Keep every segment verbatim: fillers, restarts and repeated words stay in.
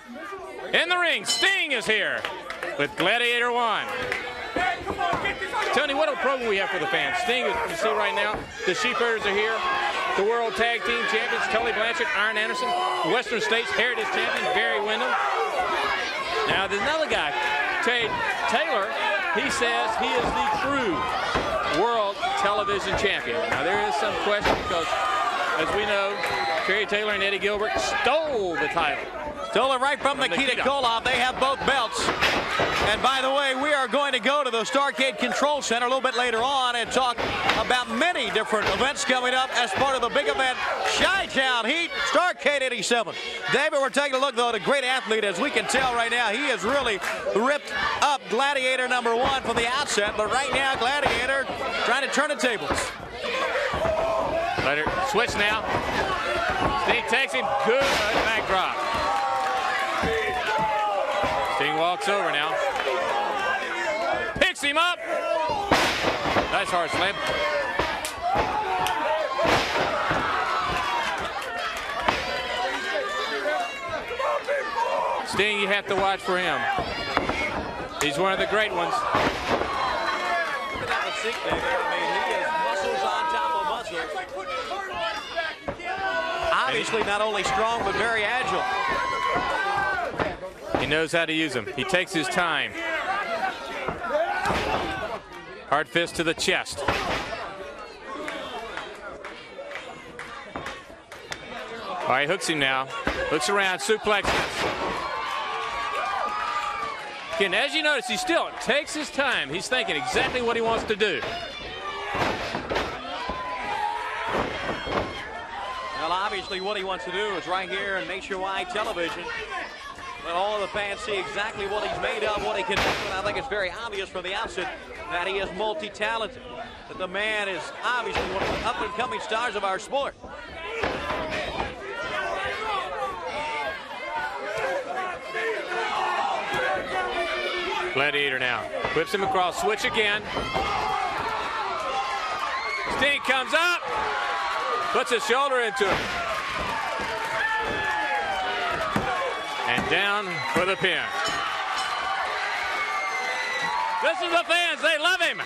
In the ring, Sting is here with Gladiator One. Tony, what a program we have for the fans. Sting, as you see right now, the Sheepherders are here. The World Tag Team Champions, Tully Blanchard, Arn Anderson, Western States Heritage Champion, Barry Windham. Now, there's another guy, Tate Taylor. He says he is the true World Television Champion. Now, there is some question because, as we know, Terry Taylor and Eddie Gilbert stole the title. Stole it right from, from Nikita, Nikita Koloff. They have both belts. And by the way, we are going to go to the Starrcade Control Center a little bit later on and talk about many different events coming up as part of the big event, Chi-Town Heat, Starrcade eighty-seven. David, we're taking a look, though, at a great athlete. As we can tell right now, he has really ripped up Gladiator number one from the outset. But right now, Gladiator trying to turn the tables. Later, switch now. Sting takes him. Good backdrop. Sting walks over now. Picks him up. Nice hard slam. Sting, you have to watch for him. He's one of the great ones. Look at that physique, David. I mean, he has muscles on top of muscles. Obviously, not only strong, but very agile. He knows how to use them. He takes his time. Hard fist to the chest. All right, hooks him now. Hooks around, suplexes. Again, as you notice, he still takes his time. He's thinking exactly what he wants to do. Well, obviously, what he wants to do is right here on nationwide television. Let all of the fans see exactly what he's made of, what he can do. And I think it's very obvious from the outset that he is multi-talented. That the man is obviously one of the up-and-coming stars of our sport. Gladiator now. Whips him across. Switch again. Sting comes up. Puts his shoulder into it. And down for the pin. This is the fans. They love him.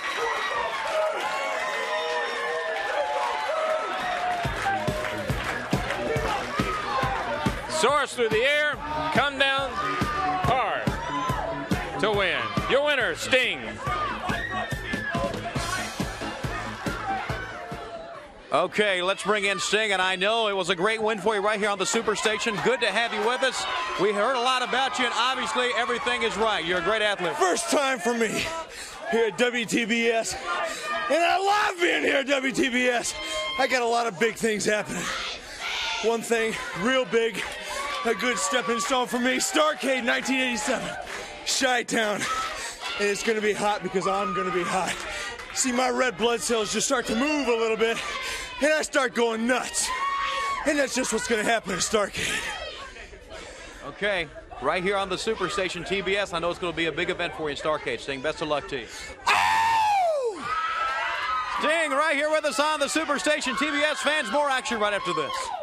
Soars through the air. Come down hard to win. Your winner, Sting. Okay, let's bring in Sting, and I know it was a great win for you right here on the Superstation. Good to have you with us. We heard a lot about you, and obviously everything is right. You're a great athlete. First time for me here at W T B S, and I love being here at W T B S. I got a lot of big things happening. One thing, real big, a good stepping stone for me, Starrcade nineteen eighty-seven, Chi-Town, and it's going to be hot because I'm going to be hot. See, my red blood cells just start to move a little bit, and I start going nuts. And that's just what's going to happen at Starrcade. Okay, right here on the Superstation T B S, I know it's going to be a big event for you in Starrcade. Sting, best of luck to you. Oh! Sting right here with us on the Superstation T B S. Fans, more action right after this.